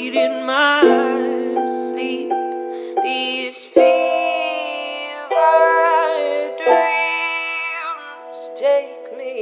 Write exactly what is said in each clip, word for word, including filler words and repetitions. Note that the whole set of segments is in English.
read in my sleep these fever dreams take me.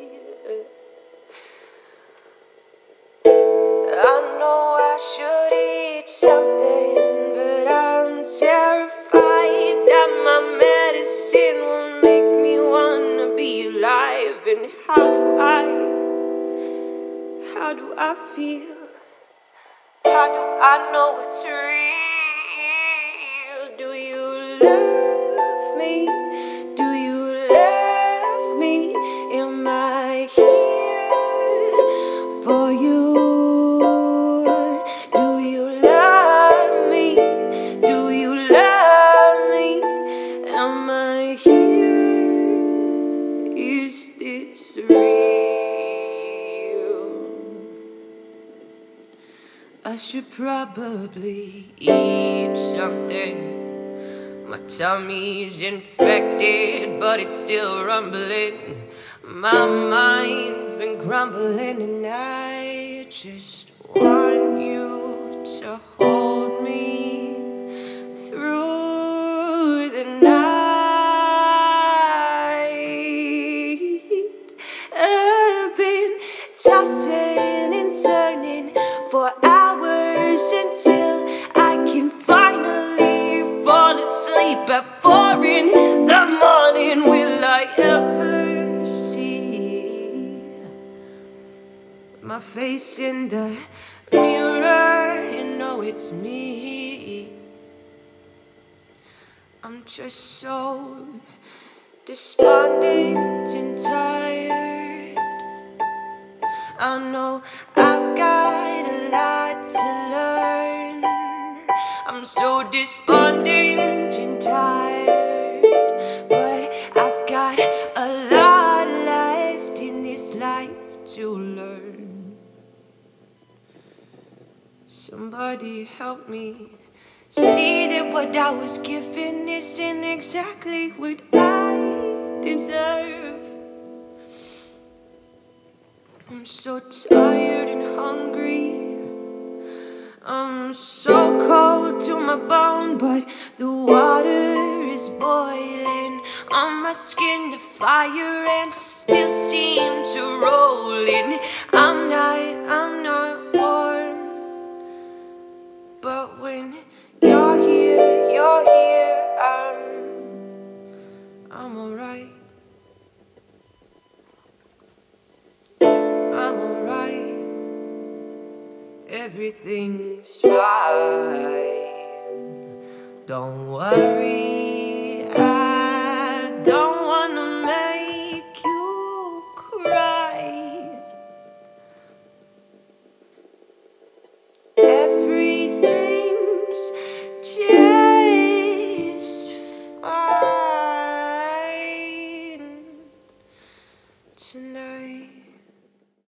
I know I should eat something, but I'm terrified that my medicine will make me wanna be alive. And how do I, how do I feel? How do I know it's real? Do you love me? Do you love me? Am I here for you? Do you love me? Do you love me? Am I here? Is this real? I should probably eat something. My tummy's infected, but it's still rumbling. My mind's been grumbling, and I just want you to hold me through the night. I've been tossing and turning for hours until I can finally fall asleep at four in the morning. Will I ever see my face in the mirror? You know it's me. I'm just so despondent and tired. I know I've got a lot to learn. I'm so despondent and tired, but I've got a lot left in this life to learn. Somebody help me see that what I was given isn't exactly what I deserve. I'm so tired and hungry. I'm so cold to my bone, but the water is boiling on my skin. The fire ants still seem to roll in. I'm not, I'm not warm, but when you're here, you're here, I'm, I'm alright. I'm alright. Everything's fine. Don't worry, I don't